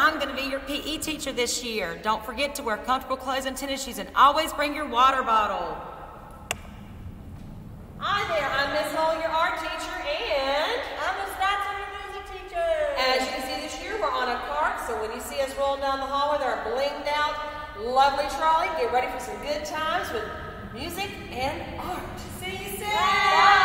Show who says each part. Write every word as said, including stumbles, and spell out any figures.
Speaker 1: I'm going to be your P E teacher this year. Don't forget to wear comfortable clothes and tennis shoes, and always bring your water bottle.
Speaker 2: Hi there, I'm Miss Hull, your art teacher, and
Speaker 3: I'm Miss Dodson, your music teacher.
Speaker 2: As you can see this year, we're on a cart, so when you see us rolling down the hallway, they're a blinged out, lovely trolley. Get ready for some good times with music and art.
Speaker 3: See you soon. Bye.